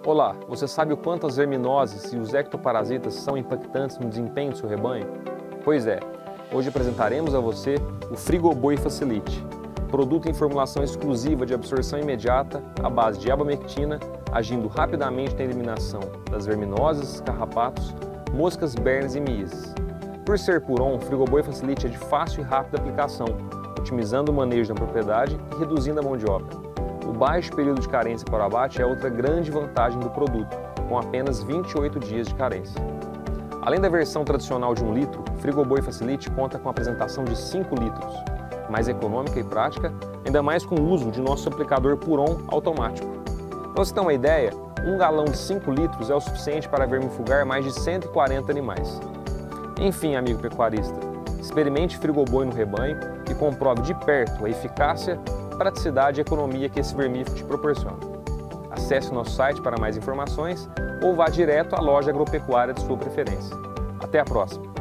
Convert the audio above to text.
Olá, você sabe o quanto as verminoses e os ectoparasitas são impactantes no desempenho do seu rebanho? Pois é, hoje apresentaremos a você o Frigoboi Facilite, produto em formulação exclusiva de absorção imediata à base de abamectina, agindo rapidamente na eliminação das verminoses, carrapatos, moscas, bernes e miízes. Por ser Puron, o Frigoboi Facilite é de fácil e rápida aplicação, otimizando o manejo da propriedade e reduzindo a mão de obra. O baixo período de carência para o abate é outra grande vantagem do produto, com apenas 28 dias de carência. Além da versão tradicional de 1 litro, o Frigoboi Facilite conta com a apresentação de 5 litros, mais econômica e prática, ainda mais com o uso de nosso aplicador Puron automático. Para você ter uma ideia, um galão de 5 litros é o suficiente para vermifugar mais de 140 animais. Enfim, amigo pecuarista, experimente Frigoboi no rebanho e comprove de perto a eficácia, praticidade e economia que esse vermífugo te proporciona. Acesse o nosso site para mais informações ou vá direto à loja agropecuária de sua preferência. Até a próxima!